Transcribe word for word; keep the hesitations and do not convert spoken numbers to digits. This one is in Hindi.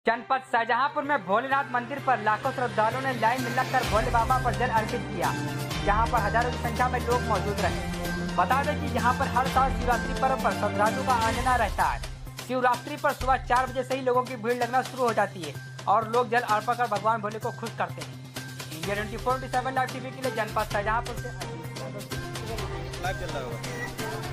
जनपद शाहजहांपुर में भोलेनाथ मंदिर पर लाखों श्रद्धालुओं ने लाइन में लगकर भोले बाबा पर जल अर्पित किया, जहां पर हजारों की संख्या में लोग मौजूद रहे। बता दें कि यहां पर हर साल शिवरात्रि पर्व पर श्रद्धालुओं का आना रहता है। शिवरात्रि पर सुबह चार बजे से ही लोगों की भीड़ लगना शुरू हो जाती है और लोग जल अर्पण कर भगवान भोले को खुश करते हैं। India twenty four seven live TV के लिए जनपद शाहजहांपुर से